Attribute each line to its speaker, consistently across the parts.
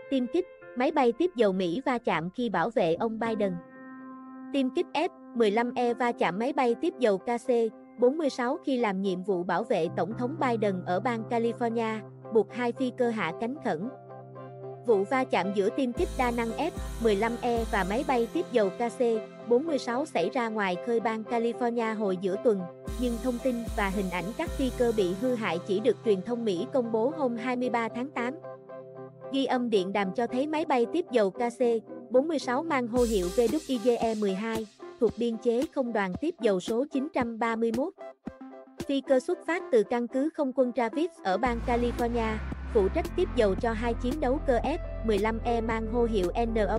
Speaker 1: Tiêm kích, máy bay tiếp dầu Mỹ va chạm khi bảo vệ ông Biden. Tiêm kích F-15E va chạm máy bay tiếp dầu KC-46 khi làm nhiệm vụ bảo vệ Tổng thống Biden ở bang California, buộc 2 phi cơ hạ cánh khẩn. Vụ va chạm giữa tiêm kích đa năng F-15E và máy bay tiếp dầu KC-46 xảy ra ngoài khơi bang California hồi giữa tuần, nhưng thông tin và hình ảnh các phi cơ bị hư hại chỉ được truyền thông Mỹ công bố hôm 23 tháng 8. Ghi âm điện đàm cho thấy máy bay tiếp dầu KC-46 mang hô hiệu VWIGE-12, thuộc biên chế không đoàn tiếp dầu số 931. Phi cơ xuất phát từ căn cứ không quân Travis ở bang California, phụ trách tiếp dầu cho 2 chiến đấu cơ F-15E mang hô hiệu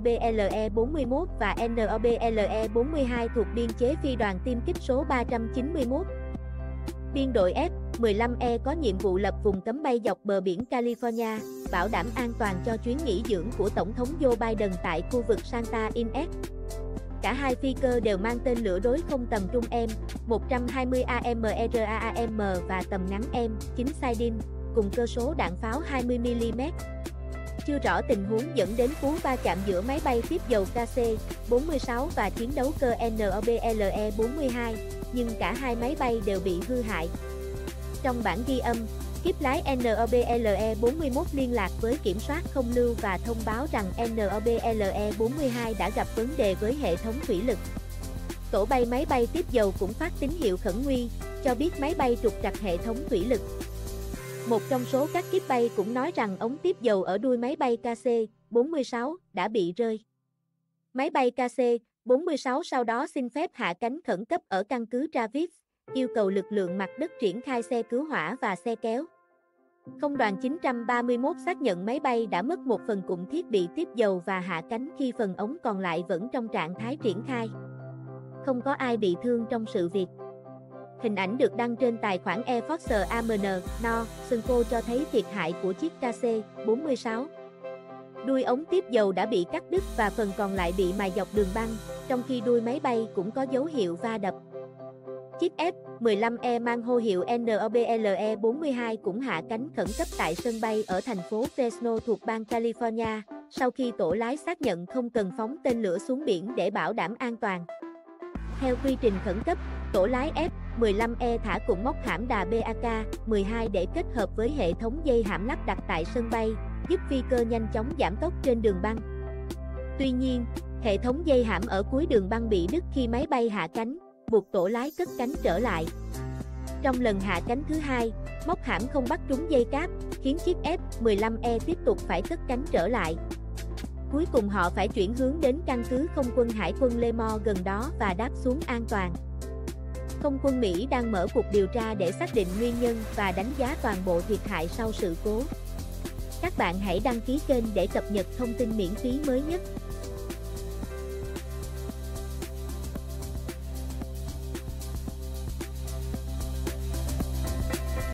Speaker 1: NOBLE-41 và NOBLE-42 thuộc biên chế phi đoàn tiêm kích số 391. Biên đội F-15E có nhiệm vụ lập vùng cấm bay dọc bờ biển California, bảo đảm an toàn cho chuyến nghỉ dưỡng của Tổng thống Joe Biden tại khu vực Santa Ynez. Cả hai phi cơ đều mang tên lửa đối không tầm trung M120 AMRAAM và tầm ngắn M9 Sidin, cùng cơ số đạn pháo 20mm. Chưa rõ tình huống dẫn đến cú va chạm giữa máy bay tiếp dầu KC-46 và chiến đấu cơ NOBLE-42, nhưng cả hai máy bay đều bị hư hại. Trong bản ghi âm, kíp lái NOBLE-41 liên lạc với kiểm soát không lưu và thông báo rằng NOBLE-42 đã gặp vấn đề với hệ thống thủy lực. Tổ bay máy bay tiếp dầu cũng phát tín hiệu khẩn nguy, cho biết máy bay trục trặc hệ thống thủy lực. Một trong số các kíp bay cũng nói rằng ống tiếp dầu ở đuôi máy bay KC-46 đã bị rơi. Máy bay KC-46 sau đó xin phép hạ cánh khẩn cấp ở căn cứ Travis, yêu cầu lực lượng mặt đất triển khai xe cứu hỏa và xe kéo. Không đoàn 931 xác nhận máy bay đã mất một phần cụm thiết bị tiếp dầu và hạ cánh khi phần ống còn lại vẫn trong trạng thái triển khai. Không có ai bị thương trong sự việc. Hình ảnh được đăng trên tài khoản Air Force AMN, No, Synco cho thấy thiệt hại của chiếc KC-46. Đuôi ống tiếp dầu đã bị cắt đứt và phần còn lại bị mài dọc đường băng, trong khi đuôi máy bay cũng có dấu hiệu va đập. Chiếc F-15E mang hô hiệu NOBLE-42 cũng hạ cánh khẩn cấp tại sân bay ở thành phố Fresno thuộc bang California, sau khi tổ lái xác nhận không cần phóng tên lửa xuống biển để bảo đảm an toàn. Theo quy trình khẩn cấp, tổ lái F-15E thả cụm móc hãm đà BAK-12 để kết hợp với hệ thống dây hãm lắp đặt tại sân bay, giúp phi cơ nhanh chóng giảm tốc trên đường băng. Tuy nhiên, hệ thống dây hãm ở cuối đường băng bị đứt khi máy bay hạ cánh, buộc tổ lái cất cánh trở lại. Trong lần hạ cánh thứ hai, móc hãm không bắt trúng dây cáp, khiến chiếc F-15E tiếp tục phải cất cánh trở lại. Cuối cùng họ phải chuyển hướng đến căn cứ không quân Hải quân Lemoore gần đó và đáp xuống an toàn. Không quân Mỹ đang mở cuộc điều tra để xác định nguyên nhân và đánh giá toàn bộ thiệt hại sau sự cố. Các bạn hãy đăng ký kênh để cập nhật thông tin miễn phí mới nhất.